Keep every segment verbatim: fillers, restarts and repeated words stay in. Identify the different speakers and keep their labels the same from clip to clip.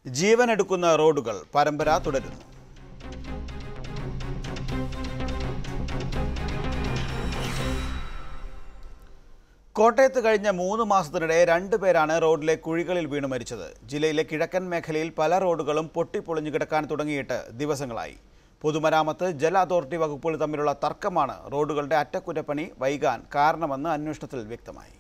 Speaker 1: ജീവനെടുക്കുന്ന റോഡുകൾ പരമ്പര തുടരുന്നു. കോട്ടയത്ത് കഴിഞ്ഞ മൂന്ന് മാസത്തിനിടെ രണ്ടു പേരാണ് റോഡിലെ കുഴികളിൽ വീണു മരിച്ചത്. ജില്ലയിലെ കിഴക്കൻ മേഖലയിൽ പല റോഡുകളും പൊട്ടിപ്പൊളിഞ്ഞു കിടക്കാൻ തുടങ്ങിയിട്ട് ദിവസങ്ങളായി. പൊതുമരാമത്ത് ജല അതോറിറ്റി വകുപ്പുകൾ തമ്മിലുള്ള തർക്കമാണ് റോഡുകളുടെ അറ്റകുറ്റപ്പണി വൈകാൻ കാരണമെന്ന് അന്വേഷണത്തിൽ വ്യക്തമായി.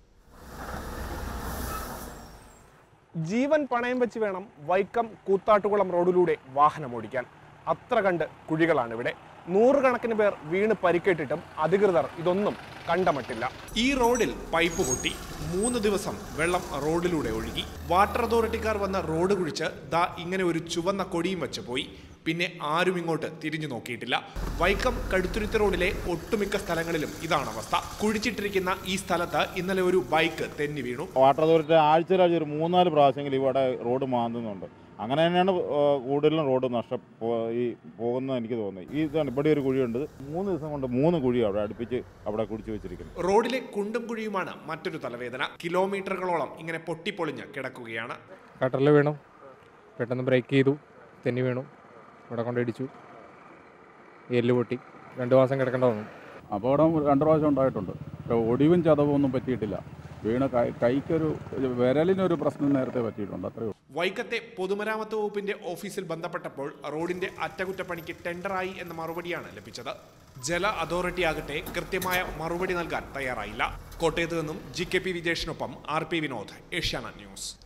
Speaker 2: ജീവൻ പണയം വെച്ച് വേണം വൈക്കം കൂത്താട്ടുകുളം റോഡിലൂടെ വാഹനമോടിക്കാൻ. അത്ര കണ്ട് കുഴികളാണ് ഇവിടെ. നൂറുകണക്കിന് പേർ വീണ് പരിക്കേറ്റിട്ടും അധികൃതർ ഇതൊന്നും കണ്ടമട്ടില്ല.
Speaker 3: ഈ റോഡിൽ പൈപ്പ് പൊട്ടി മൂന്ന് ദിവസം വെള്ളം റോഡിലൂടെ ഒഴുകി. വാട്ടർ അതോറിറ്റിക്കാർ വന്ന റോഡ് കുഴിച്ച് ദാ ഇങ്ങനെ ഒരു ചുവന്ന കൊടിയും വെച്ച് പോയി. പിന്നെ ആരും ഇങ്ങോട്ട് തിരിഞ്ഞു നോക്കിയിട്ടില്ല. വൈക്കം കടുത്തുരുത്തി റോഡിലെ ഒട്ടുമിക്ക സ്ഥലങ്ങളിലും ഇതാണ് അവസ്ഥ. കുഴിച്ചിട്ടിരിക്കുന്ന ഈ സ്ഥലത്ത് ഇന്നലെ ഒരു ബൈക്ക് തെന്നി വീണു.
Speaker 4: വാട്ടർ അതോറിറ്റി ആഴ്ചയിലാഴ്ച ഒരു മൂന്നാല് പ്രാവശ്യമെങ്കിലും ഇവിടെ റോഡ് മാന്തുന്നുണ്ട്. അങ്ങനെ തന്നെയാണ് കൂടുതലും റോഡ് നഷ്ട ഈ പോകുന്നത് എനിക്ക് തോന്നി. ഈ ഇതാണ് ഇവിടെ ഒരു കുഴിയുണ്ട്. മൂന്ന് ദിവസം കൊണ്ട് മൂന്ന് കുഴി അവിടെ അടുപ്പിച്ച് അവിടെ കുടിച്ചു വെച്ചിരിക്കുന്നു.
Speaker 3: റോഡിലെ കുണ്ടും കുഴിയുമാണ് മറ്റൊരു തലവേദന. കിലോമീറ്ററുകളോളം ഇങ്ങനെ പൊട്ടിപ്പൊളിഞ്ഞ് കിടക്കുകയാണ്.
Speaker 5: കട്ടറിൽ വീണു, പെട്ടെന്ന് ബ്രേക്ക് ചെയ്തു, തെന്നി വീണു, ഇവിടെ കൊണ്ടിടിച്ചു, എല്ല് പൊട്ടി, രണ്ട് മാസം കിടക്കേണ്ട വന്നു.
Speaker 6: അപകടം രണ്ട് പ്രാവശ്യം ഉണ്ടായിട്ടുണ്ട്. ഒടിവും ചതവും ഒന്നും പറ്റിയിട്ടില്ല. വീണ കൈക്കൊരു വിരലിനൊരു പ്രശ്നം നേരത്തെ പറ്റിയിട്ടുണ്ട്, അത്രയോ.
Speaker 3: വൈക്കത്തെ പൊതുമരാമത്ത് വകുപ്പിന്റെ ഓഫീസിൽ ബന്ധപ്പെട്ടപ്പോൾ റോഡിന്റെ അറ്റകുറ്റപ്പണിക്ക് ടെൻഡറായി എന്ന മറുപടിയാണ് ലഭിച്ചത്. ജല അതോറിറ്റി ആകട്ടെ കൃത്യമായ മറുപടി നൽകാൻ തയ്യാറായില്ല. കോട്ടയത്ത് നിന്നും ജി കെ പി വിജേഷിനൊപ്പം R P Vinod, Asianet news.